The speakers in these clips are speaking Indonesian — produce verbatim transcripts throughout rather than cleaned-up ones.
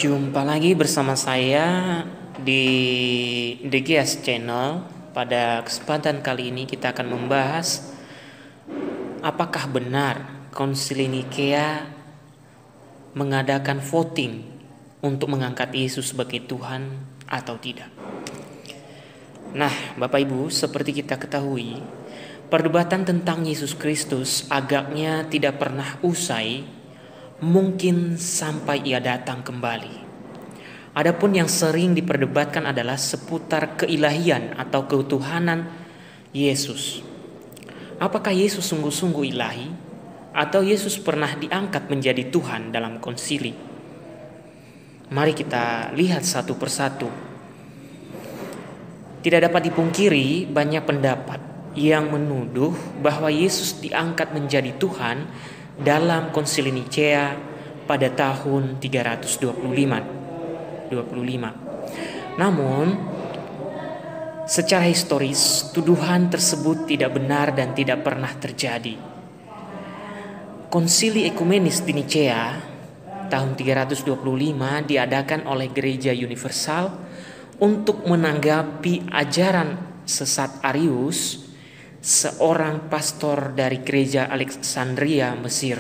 Jumpa lagi bersama saya di The Gias Channel. Pada kesempatan kali ini kita akan membahas apakah benar Konsili Nikea mengadakan voting untuk mengangkat Yesus sebagai Tuhan atau tidak. Nah, Bapak Ibu, seperti kita ketahui, perdebatan tentang Yesus Kristus agaknya tidak pernah usai, mungkin sampai ia datang kembali. Adapun yang sering diperdebatkan adalah seputar keilahian atau ketuhanan Yesus. Apakah Yesus sungguh-sungguh ilahi atau Yesus pernah diangkat menjadi Tuhan dalam konsili? Mari kita lihat satu persatu. Tidak dapat dipungkiri banyak pendapat yang menuduh bahwa Yesus diangkat menjadi Tuhan dalam Konsili Nikea pada tahun tiga ratus dua puluh lima. Namun, secara historis, tuduhan tersebut tidak benar dan tidak pernah terjadi. Konsili Ekumenis di Nikea tahun tiga ratus dua puluh lima diadakan oleh Gereja Universal untuk menanggapi ajaran sesat Arius, seorang pastor dari gereja Alexandria, Mesir.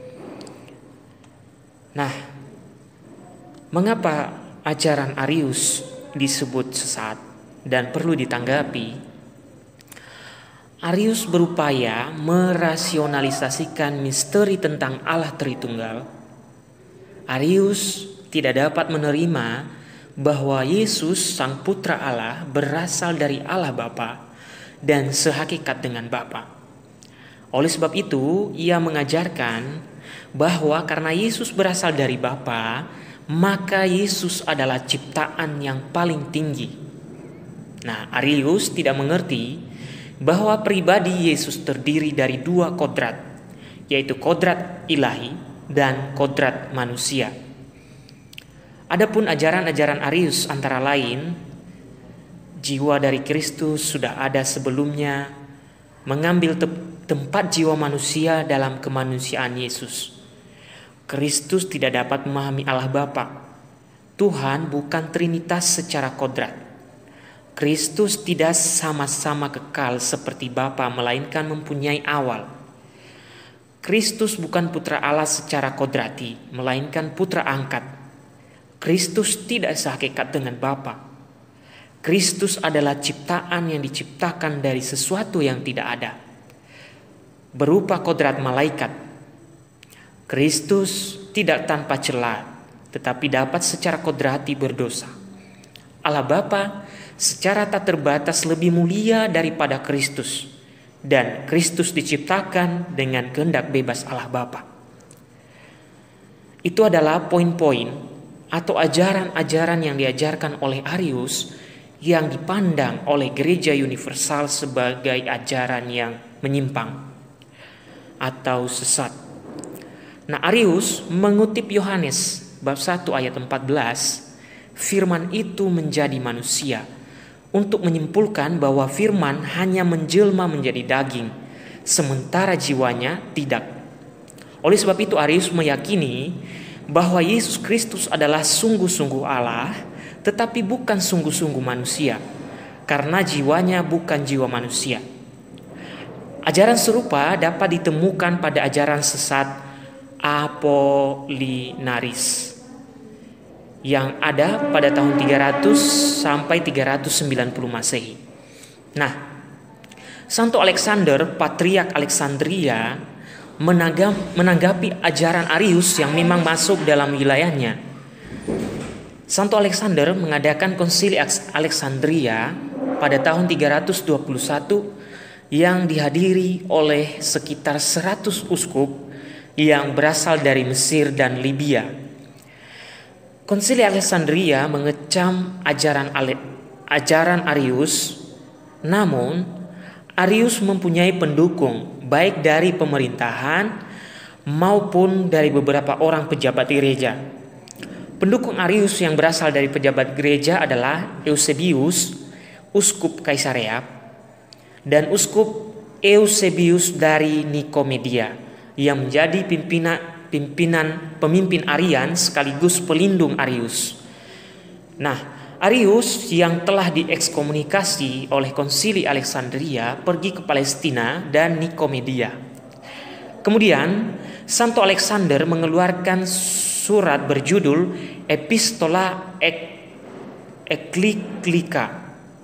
Nah, mengapa ajaran Arius disebut sesat dan perlu ditanggapi? Arius berupaya merasionalisasikan misteri tentang Allah Tritunggal. Arius tidak dapat menerima bahwa Yesus, Sang Putra Allah, berasal dari Allah Bapa dan sehakikat dengan Bapa. Oleh sebab itu, ia mengajarkan bahwa karena Yesus berasal dari Bapa, maka Yesus adalah ciptaan yang paling tinggi. Nah, Arius tidak mengerti bahwa pribadi Yesus terdiri dari dua kodrat, yaitu kodrat ilahi dan kodrat manusia. Adapun ajaran-ajaran Arius antara lain, jiwa dari Kristus sudah ada sebelumnya, mengambil te- tempat jiwa manusia dalam kemanusiaan Yesus. Kristus tidak dapat memahami Allah Bapa. Tuhan bukan trinitas secara kodrat. Kristus tidak sama-sama kekal seperti Bapa, melainkan mempunyai awal. Kristus bukan putra Allah secara kodrati, melainkan putra angkat. Kristus tidak sehakikat dengan Bapa. Kristus adalah ciptaan yang diciptakan dari sesuatu yang tidak ada, berupa kodrat malaikat. Kristus tidak tanpa celah, tetapi dapat secara kodrati berdosa. Allah Bapa secara tak terbatas lebih mulia daripada Kristus, dan Kristus diciptakan dengan kehendak bebas Allah Bapa. Itu adalah poin-poin atau ajaran-ajaran yang diajarkan oleh Arius yang dipandang oleh Gereja Universal sebagai ajaran yang menyimpang atau sesat. Nah, Arius mengutip Yohanes bab satu ayat empat belas, firman itu menjadi manusia, untuk menyimpulkan bahwa firman hanya menjelma menjadi daging, sementara jiwanya tidak. Oleh sebab itu Arius meyakini bahwa Yesus Kristus adalah sungguh-sungguh Allah, tetapi bukan sungguh-sungguh manusia, karena jiwanya bukan jiwa manusia. Ajaran serupa dapat ditemukan pada ajaran sesat Apollinaris yang ada pada tahun tiga ratus sampai tiga ratus sembilan puluh Masehi. Nah, Santo Alexander, Patriark Alexandria, menanggapi ajaran Arius yang memang masuk dalam wilayahnya. Santo Alexander mengadakan Konsili Alexandria pada tahun tiga ratus dua puluh satu yang dihadiri oleh sekitar seratus uskup yang berasal dari Mesir dan Libya. Konsili Alexandria mengecam ajaran ajaran Arius, namun Arius mempunyai pendukung baik dari pemerintahan maupun dari beberapa orang pejabat gereja. Pendukung Arius yang berasal dari pejabat gereja adalah Eusebius, uskup Kaisarea, dan uskup Eusebius dari Nikomedia, yang menjadi pimpinan pimpinan pemimpin Arian sekaligus pelindung Arius. Nah, Arius yang telah diekskomunikasi oleh Konsili Alexandria pergi ke Palestina dan Nikomedia. Kemudian Santo Alexander mengeluarkan surat berjudul Epistola Encyclica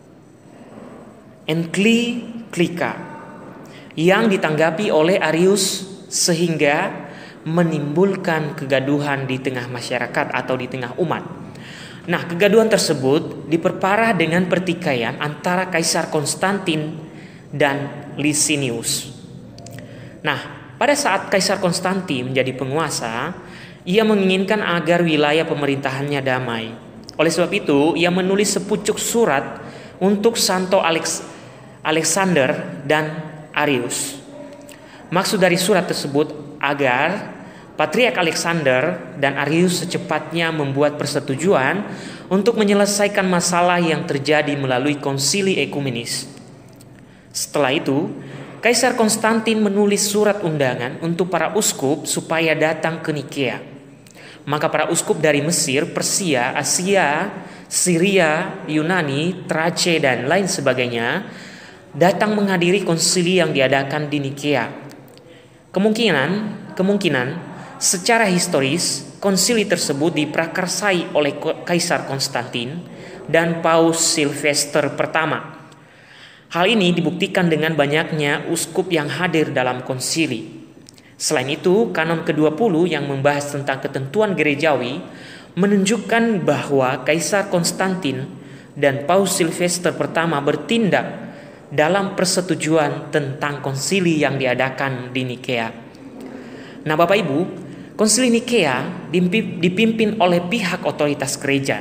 Encyclica yang ditanggapi oleh Arius sehingga menimbulkan kegaduhan di tengah masyarakat atau di tengah umat. Nah, kegaduhan tersebut diperparah dengan pertikaian antara Kaisar Konstantin dan Licinius. Nah, pada saat Kaisar Konstantin menjadi penguasa, ia menginginkan agar wilayah pemerintahannya damai. Oleh sebab itu, ia menulis sepucuk surat untuk Santo Alex Alexander dan Arius. Maksud dari surat tersebut agar Patriark Alexander dan Arius secepatnya membuat persetujuan untuk menyelesaikan masalah yang terjadi melalui konsili ekumenis. Setelah itu, Kaisar Konstantin menulis surat undangan untuk para uskup supaya datang ke Nikea. Maka para uskup dari Mesir, Persia, Asia, Syria, Yunani, Trace, dan lain sebagainya datang menghadiri konsili yang diadakan di Nikea. Kemungkinan, kemungkinan secara historis konsili tersebut diprakarsai oleh Kaisar Konstantin dan Paus Silvester pertama. Hal ini dibuktikan dengan banyaknya uskup yang hadir dalam konsili. Selain itu, kanon ke dua puluh yang membahas tentang ketentuan gerejawi menunjukkan bahwa Kaisar Konstantin dan Paus Silvester pertama bertindak dalam persetujuan tentang konsili yang diadakan di Nikea. Nah, Bapak Ibu, konsili Nikea dipimpin oleh pihak otoritas gereja,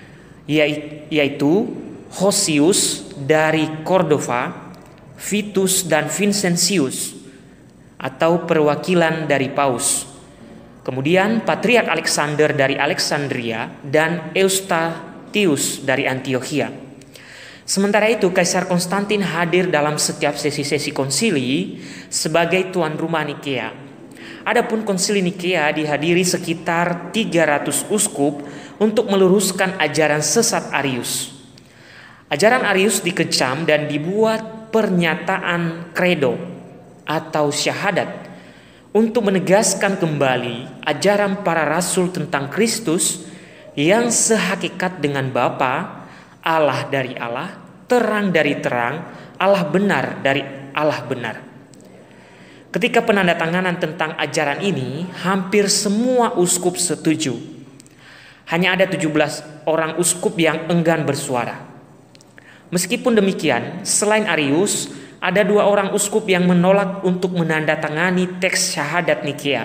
yaitu Hosius dari Cordova, Vitus dan Vincentius atau perwakilan dari Paus. Kemudian Patriark Alexander dari Alexandria dan Eustathius dari Antioquia. Sementara itu, Kaisar Konstantin hadir dalam setiap sesi-sesi konsili sebagai tuan rumah Nikea. Adapun konsili Nikea dihadiri sekitar tiga ratus uskup untuk meluruskan ajaran sesat Arius. Ajaran Arius dikecam dan dibuat pernyataan credo atau syahadat untuk menegaskan kembali ajaran para rasul tentang Kristus yang sehakikat dengan Bapa, Allah dari Allah, terang dari terang, Allah benar dari Allah benar. Ketika penandatanganan tentang ajaran ini, hampir semua uskup setuju. Hanya ada tujuh belas orang uskup yang enggan bersuara. Meskipun demikian, selain Arius, ada dua orang uskup yang menolak untuk menandatangani teks syahadat Nikea,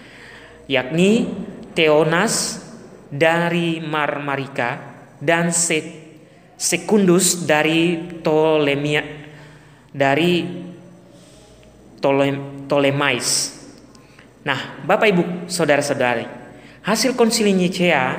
yakni Theonas dari Marmarika dan Set Secundus dari Ptolemia dari Ptolem, Ptolemais. Nah, Bapak Ibu, saudara-saudari, hasil konsili Nicea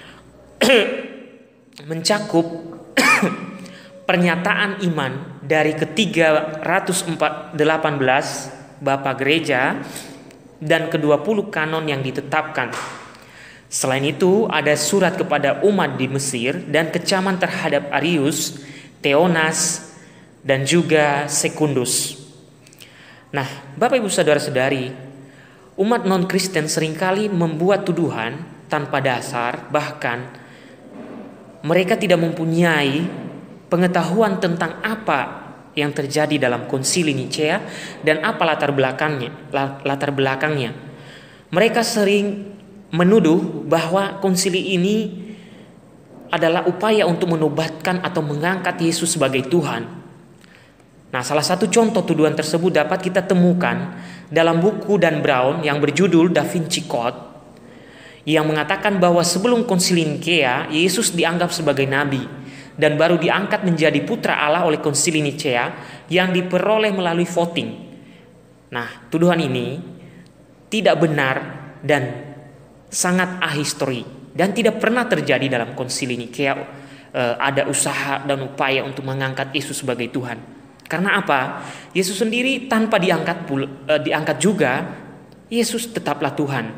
mencakup pernyataan iman dari ketiga ratus delapan belas Bapak Gereja dan kedua puluh kanon yang ditetapkan. Selain itu, ada surat kepada umat di Mesir dan kecaman terhadap Arius, Theonas, dan juga Secundus. Nah, Bapak Ibu saudara-saudari, umat non-Kristen seringkali membuat tuduhan tanpa dasar, bahkan mereka tidak mempunyai pengetahuan tentang apa yang terjadi dalam konsili Nicea dan apa latar belakangnya. Latar belakangnya. Mereka sering menuduh bahwa konsili ini adalah upaya untuk menobatkan atau mengangkat Yesus sebagai Tuhan. Nah, salah satu contoh tuduhan tersebut dapat kita temukan dalam buku Dan Brown yang berjudul Da Vinci Code, yang mengatakan bahwa sebelum konsili Nikea, Yesus dianggap sebagai nabi dan baru diangkat menjadi putra Allah oleh konsili Nicea yang diperoleh melalui voting. Nah, tuduhan ini tidak benar dan sangat ahistori dan tidak pernah terjadi dalam konsili Nikea e, ada usaha dan upaya untuk mengangkat Yesus sebagai Tuhan. Karena apa? Yesus sendiri tanpa diangkat e, diangkat juga, Yesus tetaplah Tuhan.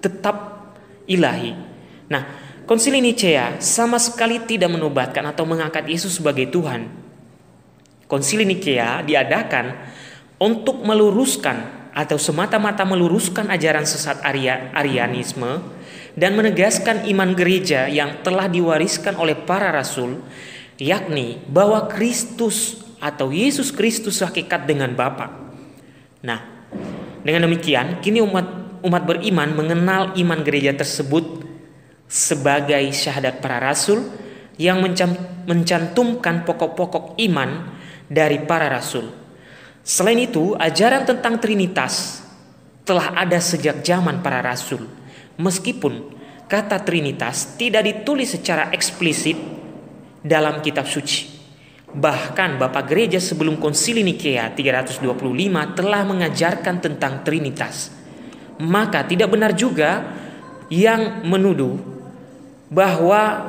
tetap ilahi. Nah, Konsili Nicea sama sekali tidak menobatkan atau mengangkat Yesus sebagai Tuhan. Konsili Nicea diadakan untuk meluruskan atau semata-mata meluruskan ajaran sesat Arya, Arianisme dan menegaskan iman gereja yang telah diwariskan oleh para rasul, yakni bahwa Kristus atau Yesus Kristus hakikat dengan Bapa. Nah, dengan demikian kini umat umat beriman mengenal iman gereja tersebut sebagai syahadat para rasul yang mencantumkan pokok-pokok iman dari para rasul. Selain itu, ajaran tentang Trinitas telah ada sejak zaman para rasul, meskipun kata Trinitas tidak ditulis secara eksplisit dalam kitab suci. Bahkan Bapak Gereja sebelum Konsili Nikea tiga ratus dua puluh lima telah mengajarkan tentang Trinitas. Maka tidak benar juga yang menuduh bahwa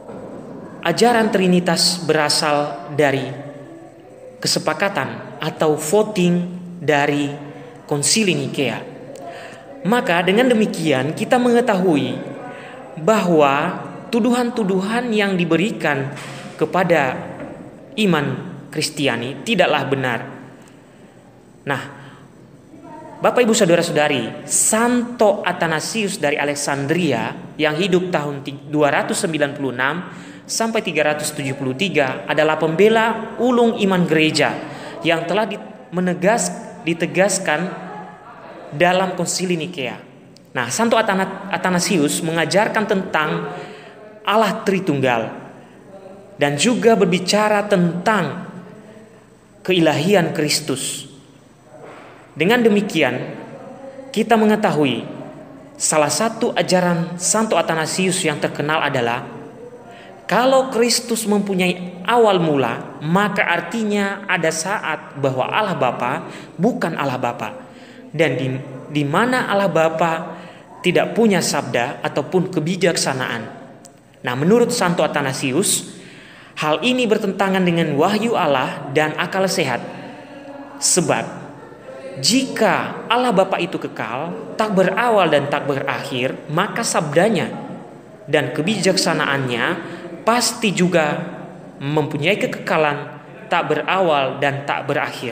ajaran Trinitas berasal dari kesepakatan atau voting dari Konsili Nikea. Maka dengan demikian kita mengetahui bahwa tuduhan-tuduhan yang diberikan kepada iman Kristiani tidaklah benar. Nah, Bapak Ibu Saudara-saudari, Santo Athanasius dari Alexandria yang hidup tahun dua ratus sembilan puluh enam sampai tiga ratus tujuh puluh tiga adalah pembela ulung iman gereja yang telah menegas, ditegaskan dalam Konsili Nikea. Nah, Santo Athanasius mengajarkan tentang Allah Tritunggal dan juga berbicara tentang keilahian Kristus. Dengan demikian, kita mengetahui salah satu ajaran Santo Athanasius yang terkenal adalah kalau Kristus mempunyai awal mula, maka artinya ada saat bahwa Allah Bapa bukan Allah Bapa. Dan di, di mana Allah Bapa tidak punya sabda ataupun kebijaksanaan. Nah, menurut Santo Athanasius, hal ini bertentangan dengan wahyu Allah dan akal sehat. Sebab jika Allah Bapa itu kekal, tak berawal dan tak berakhir, maka sabdanya dan kebijaksanaannya pasti juga mempunyai kekekalan tak berawal dan tak berakhir.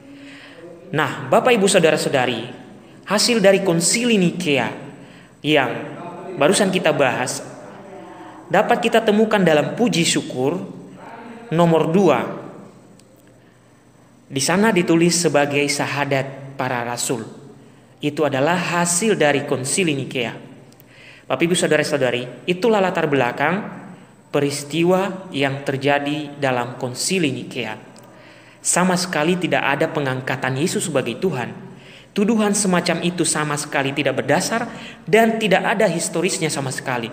Nah, Bapak Ibu Saudara-saudari, hasil dari Konsili Nikea yang barusan kita bahas dapat kita temukan dalam puji syukur nomor dua. Di sana ditulis sebagai syahadat para rasul. Itu adalah hasil dari Konsili Nikea. Bapak Ibu Saudara-saudari, itulah latar belakang peristiwa yang terjadi dalam Konsili Nikea. Sama sekali tidak ada pengangkatan Yesus sebagai Tuhan. Tuduhan semacam itu sama sekali tidak berdasar dan tidak ada historisnya sama sekali.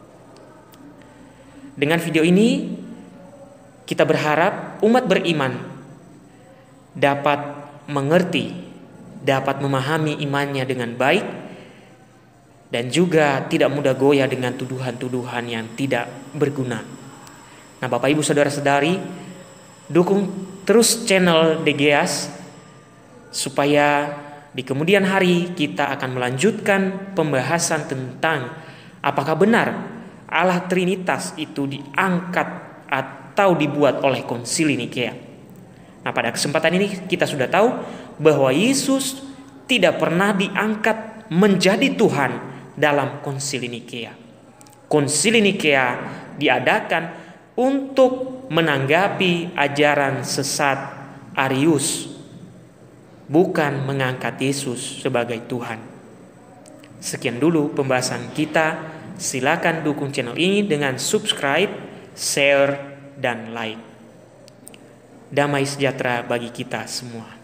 Dengan video ini, kita berharap umat beriman dapat mengerti, dapat memahami imannya dengan baik, dan juga tidak mudah goyah dengan tuduhan-tuduhan yang tidak berguna. Nah, Bapak Ibu Saudara-saudari, dukung terus channel D G A S supaya di kemudian hari kita akan melanjutkan pembahasan tentang apakah benar Allah Trinitas itu diangkat atau dibuat oleh Konsili Nikea. Nah, pada kesempatan ini kita sudah tahu bahwa Yesus tidak pernah diangkat menjadi Tuhan dalam Konsili Nikea. Konsili Nikea diadakan untuk menanggapi ajaran sesat Arius, bukan mengangkat Yesus sebagai Tuhan. Sekian dulu pembahasan kita. Silakan dukung channel ini dengan subscribe, share, dan like. Damai sejahtera bagi kita semua.